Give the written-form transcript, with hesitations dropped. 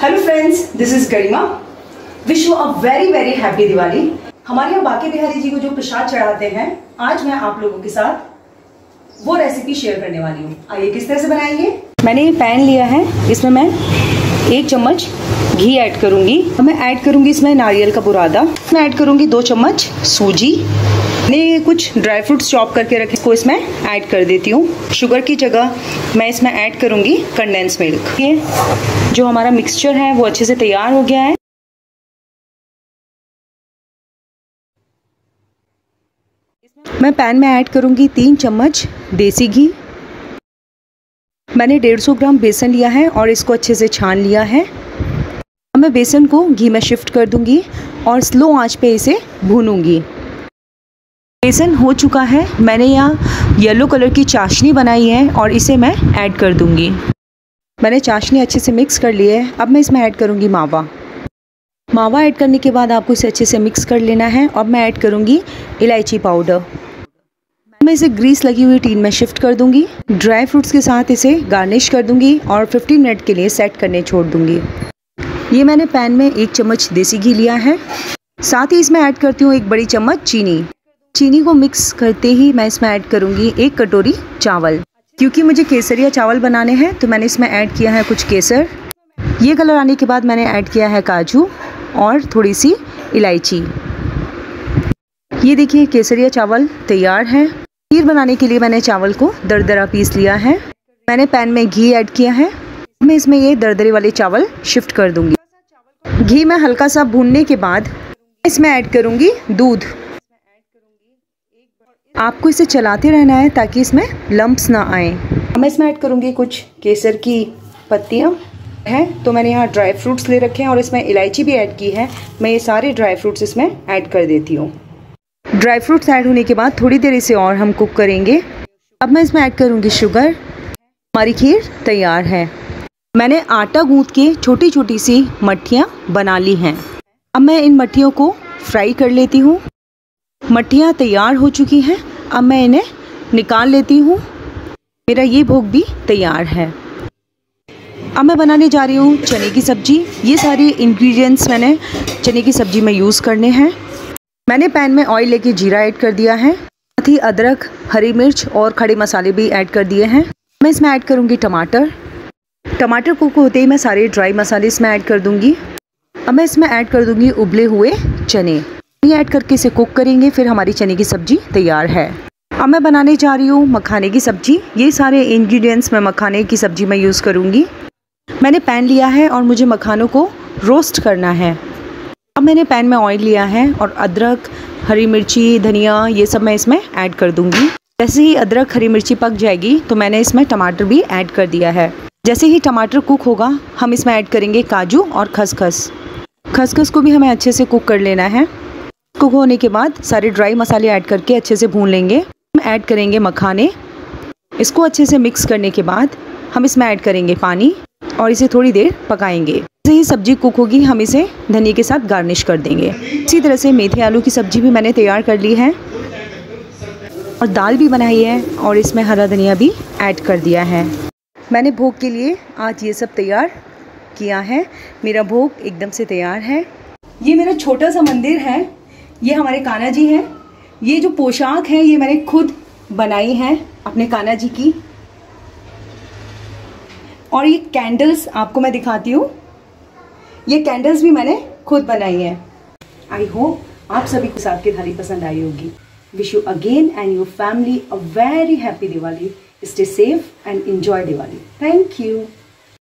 Hello friends, this is Garima. Wish you a very very happy Diwali. हमारे यहाँ बांके बिहारी जी को जो प्रसाद चढ़ाते हैं, आज मैं आप लोगों के साथ वो रेसिपी शेयर करने वाली हूँ। आइए किस तरह से बनाएंगे। मैंने ये पैन लिया है, इसमें मैं 1 चम्मच घी ऐड करूंगी। मैं ऐड करूंगी इसमें नारियल का बुरादा। मैं ऐड करूंगी 2 चम्मच सूजी। मैंने कुछ ड्राई फ्रूट्स चॉप करके रखे को इसमें ऐड कर देती हूँ। शुगर की जगह मैं इसमें ऐड करूंगी कंडेंस मिल्क। ये जो हमारा मिक्सचर है वो अच्छे से तैयार हो गया है। मैं पैन में ऐड करूंगी 3 चम्मच देसी घी। मैंने 150 ग्राम बेसन लिया है और इसको अच्छे से छान लिया है। अब मैं बेसन को घी में शिफ्ट कर दूंगी और स्लो आंच पे इसे भूनूंगी। बेसन हो चुका है। मैंने यहाँ येलो कलर की चाशनी बनाई है और इसे मैं ऐड कर दूंगी। मैंने चाशनी अच्छे से मिक्स कर ली है। अब मैं इसमें ऐड करूंगी मावा। मावा ऐड करने के बाद आपको इसे अच्छे से मिक्स कर लेना है। अब मैं ऐड करूंगी इलायची पाउडर। मैं इसे ग्रीस लगी हुई टीन में शिफ्ट कर दूंगी। ड्राई फ्रूट्स के साथ इसे गार्निश कर दूंगी और 15 मिनट के लिए सेट करने छोड़ दूंगी। ये मैंने पैन में 1 चम्मच देसी घी लिया है। साथ ही इसमें ऐड करती हूँ 1 बड़ी चम्मच चीनी। चीनी को मिक्स करते ही मैं इसमें ऐड करूँगी 1 कटोरी चावल। क्योंकि मुझे केसरिया चावल बनाने हैं तो मैंने इसमें ऐड किया है कुछ केसर। ये कलर आने के बाद मैंने ऐड किया है काजू और थोड़ी सी इलायची। ये देखिए केसरिया चावल तैयार है। खीर बनाने के लिए मैंने चावल को दरदरा पीस लिया है। मैंने पैन में घी ऐड किया है। मैं इसमें ये दरदरे वाले चावल शिफ्ट कर दूंगी। घी में हल्का सा भूनने के बाद इसमें ऐड करूंगी दूध। आपको इसे चलाते रहना है ताकि इसमें लम्प्स ना आए। मैं इसमें ऐड करूंगी कुछ केसर की पत्तियां हैं। तो मैंने यहाँ ड्राई फ्रूट्स ले रखे हैं और इसमें इलायची भी ऐड की है। मैं ये सारे ड्राई फ्रूट्स इसमें ऐड कर देती हूँ। ड्राई फ्रूट्स ऐड होने के बाद थोड़ी देर इसे और हम कुक करेंगे। अब मैं इसमें ऐड करूँगी शुगर। हमारी खीर तैयार है। मैंने आटा गूंथ के छोटी छोटी सी मट्ठियाँ बना ली हैं। अब मैं इन मट्ठियों को फ्राई कर लेती हूँ। मट्ठियाँ तैयार हो चुकी हैं। अब मैं इन्हें निकाल लेती हूँ। मेरा ये भोग भी तैयार है। अब मैं बनाने जा रही हूँ चने की सब्जी। ये सारे इंग्रेडिएंट्स मैंने चने की सब्जी में यूज़ करने हैं। मैंने पैन में ऑयल लेके जीरा ऐड कर दिया है। साथ ही अदरक, हरी मिर्च और खड़े मसाले भी ऐड कर दिए हैं। मैं इसमें ऐड करूँगी टमाटर। टमाटर कुक होते ही मैं सारे ड्राई मसाले इसमें ऐड कर दूँगी। अब मैं इसमें ऐड कर दूँगी उबले हुए चने। ये ऐड करके इसे कुक करेंगे, फिर हमारी चने की सब्जी तैयार है। अब मैं बनाने जा रही हूँ मखाने की सब्जी। ये सारे इंग्रेडिएंट्स मैं मखाने की सब्जी में यूज़ करूँगी। मैंने पैन लिया है और मुझे मखानों को रोस्ट करना है। अब मैंने पैन में ऑयल लिया है और अदरक, हरी मिर्ची, धनिया ये सब मैं इसमें ऐड कर दूँगी। जैसे ही अदरक, हरी मिर्ची पक जाएगी तो मैंने इसमें टमाटर भी ऐड कर दिया है। जैसे ही टमाटर कुक होगा हम इसमें ऐड करेंगे काजू और खसखस। खसखस को भी हमें अच्छे से कुक कर लेना है। कुक होने के बाद सारे ड्राई मसाले ऐड करके अच्छे से भून लेंगे। हम ऐड करेंगे मखाने। इसको अच्छे से मिक्स करने के बाद हम इसमें ऐड करेंगे पानी और इसे थोड़ी देर पकाएंगे। जैसे ही सब्जी कुक होगी हम इसे धनिया के साथ गार्निश कर देंगे। इसी तरह से मेथी आलू की सब्जी भी मैंने तैयार कर ली है और दाल भी बनाई है और इसमें हरा धनिया भी ऐड कर दिया है। मैंने भोग के लिए आज ये सब तैयार किया है। मेरा भोग एकदम से तैयार है। ये मेरा छोटा सा मंदिर है। ये हमारे कान्हा जी हैं। ये जो पोशाक है ये मैंने खुद बनाई है अपने कान्हा जी की। और ये कैंडल्स आपको मैं दिखाती हूँ। ये कैंडल्स भी मैंने खुद बनाई है। आई होप आप सभी को साथ की थाली पसंद आई होगी। Wish you again and your family a very happy Diwali. Stay safe and enjoy Diwali. Thank you.